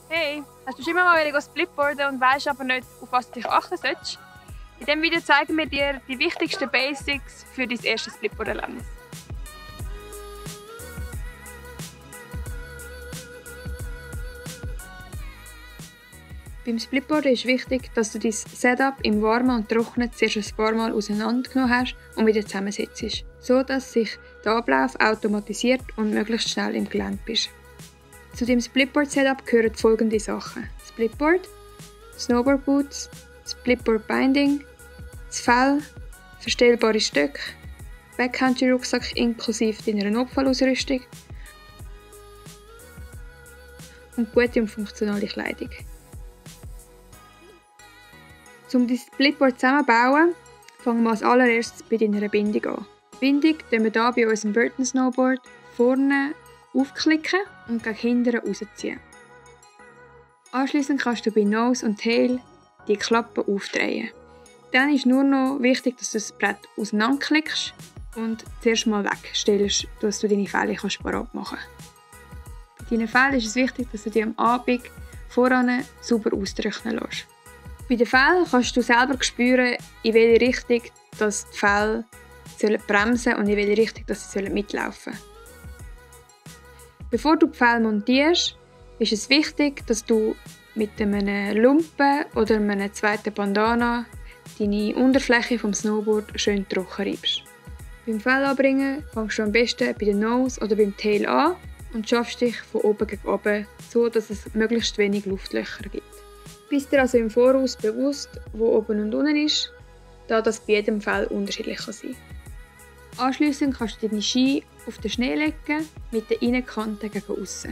Hey, hast du schon immer mal splitboarden und weißt aber nicht, auf was du dich achten sollst? In diesem Video zeigen wir dir die wichtigsten Basics für dein erstes Splitboard-Erlebnis. Beim Splitboarden ist wichtig, dass du dein Setup im Warmen und Trocknen zuerst ein paar Mal auseinandergenommen hast und wieder zusammensetzt, so dass sich der Ablauf automatisiert und möglichst schnell im Gelände bist. Zu dem Splitboard-Setup gehören folgende Sachen: Splitboard, Snowboard Boots, Splitboard Binding, das Fell, verstellbare Stöcke, Backcountry-Rucksack inklusive deiner Notfallausrüstung und gute und funktionale Kleidung. Um dein Splitboard zusammenzubauen, fangen wir als allererstes bei deiner Bindung an. Die Bindung ziehen wir hier bei unserem Burton Snowboard vorne aufklicken und gegen hinten rausziehen. Anschliessend kannst du bei Nose und Tail die Klappe aufdrehen. Dann ist nur noch wichtig, dass du das Brett auseinanderklickst und zuerst mal wegstellst, dass du deine Fälle parat machen kannst. Bei deinen Fällen ist es wichtig, dass du die am Abend voran sauber austrocknen lässt. Bei den Fällen kannst du selber spüren, in welche Richtung dass die Fälle bremsen und in welche Richtung dass sie mitlaufen sollen. Bevor du die Fälle montierst, ist es wichtig, dass du mit einem Lumpen oder einem zweiten Bandana deine Unterfläche vom Snowboard schön trocken reibst. Beim Fell anbringen fängst du am besten bei der Nose oder beim Tail an und schaffst dich von oben gegen oben, so dass es möglichst wenig Luftlöcher gibt. Bist dir also im Voraus bewusst, wo oben und unten ist, da das bei jedem Fell unterschiedlich sein kann. Anschliessend kannst du deine Ski auf den Schnee legen, mit der Innenkante gegen aussen.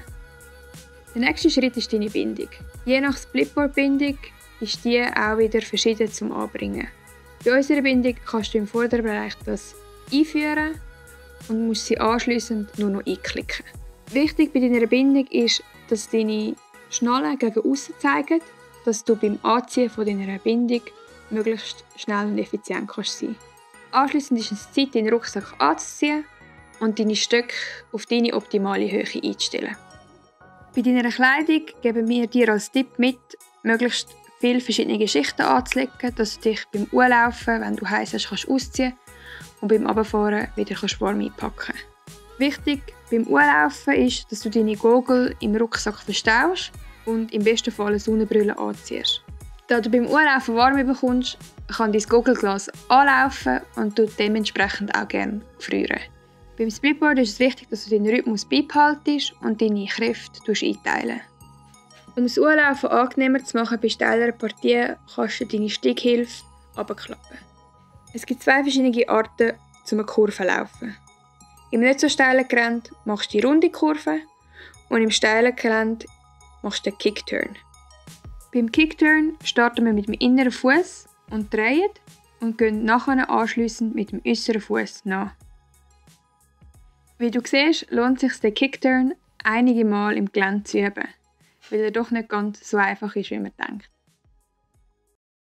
Der nächste Schritt ist deine Bindung. Je nach Splitboard-Bindung ist die auch wieder verschieden zum Anbringen. Bei unserer Bindung kannst du im Vorderbereich das einführen und musst sie anschliessend nur noch einklicken. Wichtig bei deiner Bindung ist, dass deine Schnallen gegen aussen zeigen, dass du beim Anziehen von deiner Bindung möglichst schnell und effizient kannst sein. Anschliessend ist es Zeit, deinen Rucksack anzuziehen und deine Stöcke auf deine optimale Höhe einzustellen. Bei deiner Kleidung geben wir dir als Tipp mit, möglichst viele verschiedene Schichten anzulegen, dass du dich beim Anlaufen, wenn du heiß hast, kannst ausziehen und beim Runterfahren wieder warm einpacken kannst. Wichtig beim Anlaufen ist, dass du deine Gogel im Rucksack verstaust und im besten Fall eine Sonnenbrille anziehst. Da du beim Anlaufen warm bekommst, kann dein Gogelglas anlaufen und du dementsprechend auch gerne frieren. Beim Splitboard ist es wichtig, dass du deinen Rhythmus beibehaltest und deine Kräfte einteilen. Um das Anlaufen angenehmer zu machen bei steileren Partien, kannst du deine Steighilfe runterklappen. Es gibt zwei verschiedene Arten, um eine Kurve zu laufen. Im nicht so steilen Gelände machst du die runde Kurve und im steilen Gelände machst du den Kickturn. Beim Kickturn starten wir mit dem inneren Fuß und drehen und gehen nachher anschliessend mit dem äußeren Fuß nach. Wie du siehst, lohnt es sich, den Kickturn einige Mal im Gelände zu üben, weil er doch nicht ganz so einfach ist, wie man denkt.